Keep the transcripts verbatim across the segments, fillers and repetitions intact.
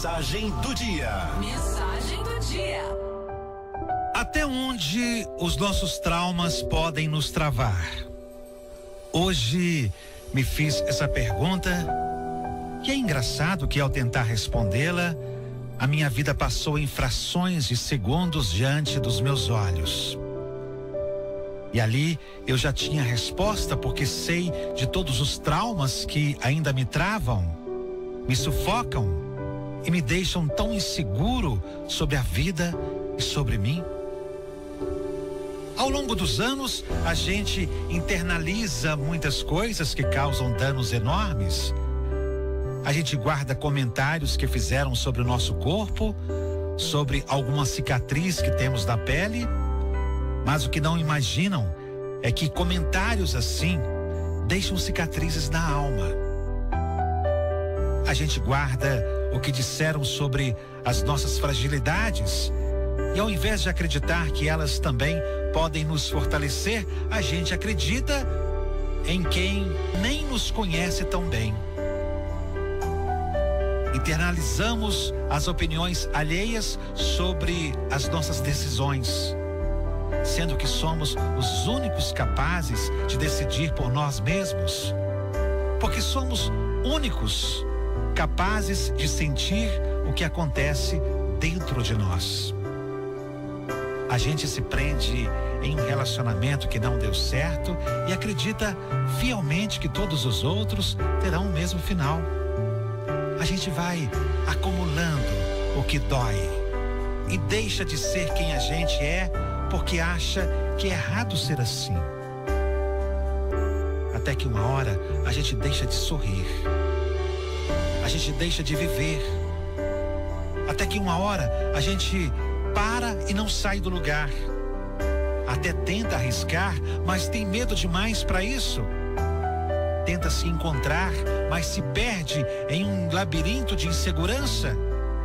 Mensagem do dia. Mensagem do dia. Até onde os nossos traumas podem nos travar? Hoje me fiz essa pergunta e é engraçado que ao tentar respondê-la, a minha vida passou em frações de segundos diante dos meus olhos. E ali eu já tinha a resposta, porque sei de todos os traumas que ainda me travam, me sufocam e me deixam tão inseguro sobre a vida e sobre mim. Ao longo dos anos, a gente internaliza muitas coisas que causam danos enormes. A gente guarda comentários que fizeram sobre o nosso corpo, sobre alguma cicatriz que temos na pele, mas o que não imaginam é que comentários assim deixam cicatrizes na alma. A gente guarda o que disseram sobre as nossas fragilidades e, ao invés de acreditar que elas também podem nos fortalecer, a gente acredita em quem nem nos conhece tão bem. Internalizamos as opiniões alheias sobre as nossas decisões, sendo que somos os únicos capazes de decidir por nós mesmos, porque somos únicos capazes de sentir o que acontece dentro de nós. A gente se prende em um relacionamento que não deu certo e acredita fielmente que todos os outros terão o mesmo final. A gente vai acumulando o que dói e deixa de ser quem a gente é porque acha que é errado ser assim. Até que uma hora a gente deixa de sorrir, a gente deixa de viver, até que uma hora a gente para e não sai do lugar. Até tenta arriscar, mas tem medo demais para isso. Tenta se encontrar, mas se perde em um labirinto de insegurança.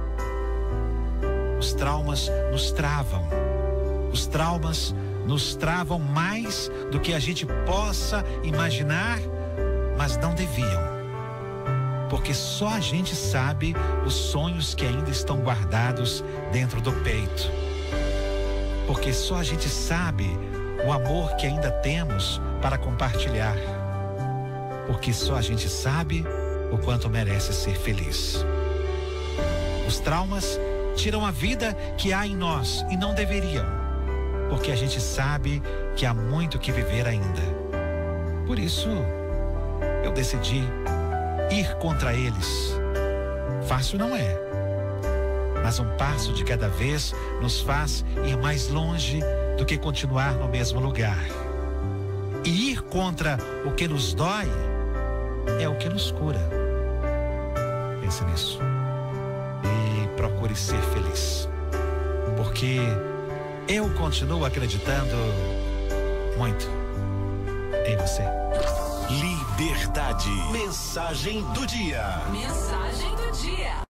Os traumas nos travam. Os traumas nos travam mais do que a gente possa imaginar, mas não deviam. Porque só a gente sabe os sonhos que ainda estão guardados dentro do peito. Porque só a gente sabe o amor que ainda temos para compartilhar. Porque só a gente sabe o quanto merece ser feliz. Os traumas tiram a vida que há em nós e não deveriam, porque a gente sabe que há muito que viver ainda. Por isso, eu decidi ir contra eles. Fácil não é, mas um passo de cada vez nos faz ir mais longe do que continuar no mesmo lugar. E ir contra o que nos dói é o que nos cura. Pense nisso e procure ser feliz, porque eu continuo acreditando muito em você. Liberdade. Mensagem do dia. Mensagem do dia.